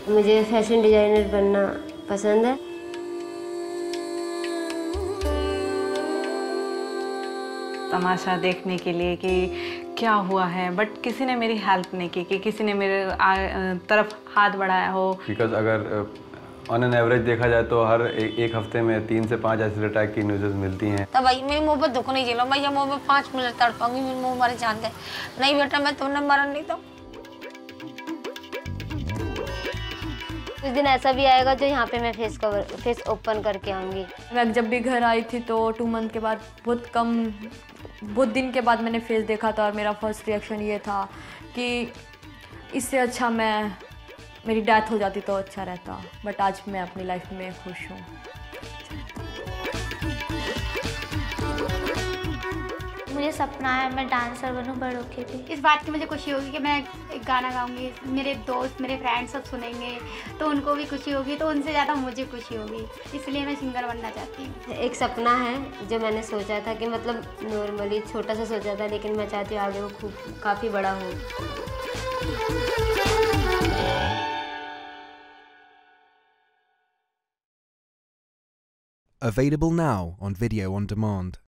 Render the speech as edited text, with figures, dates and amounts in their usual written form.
मुझे fashion designer बनना पसंद है। तमाशा देखने के लिए कि क्या हुआ है, बट किसी ने मेरी हेल्प नहीं की कि किसी ने मेरे तरफ हाथ बढ़ाया हो। बिकॉज अगर ऑन एन एवरेज देखा जाए तो हर एक हफ्ते में 3 से 5 ऐसे अटैक की न्यूज़ मिलती हैं। तब भाई मेरी मुंह पर दुख नहीं झेलो, मैं ये मुंह में 5 मिनट तड़पाऊंगी, मेरी मुंह मारे जान दे। नहीं बेटा मैं तुमने मरा नहीं तो। कुछ दिन ऐसा भी आएगा जो यहाँ पे मैं फेस ओपन करके आऊँगी। मैं जब भी घर आई थी तो 2 मंथ के बाद बहुत दिन के बाद मैंने फेस देखा था और मेरा फर्स्ट रिएक्शन ये था कि इससे अच्छा मेरी डेथ हो जाती तो अच्छा रहता। बट आज मैं अपनी लाइफ में खुश हूँ। मुझे सपना है मैं डांसर बनूं बड़ होके भी। इस बात की मुझे खुशी होगी कि मैं एक गाना गाऊंगी, मेरे दोस्त मेरे फ्रेंड्स सब सुनेंगे तो उनको भी खुशी होगी, तो उनसे ज़्यादा मुझे खुशी होगी, इसलिए मैं सिंगर बनना चाहती हूँ। एक सपना है जो मैंने सोचा था कि मतलब नॉर्मली छोटा सा सोचा था, लेकिन मैं चाहती हूँ आगे वो काफ़ी बड़ा हो। Available now on video on demand.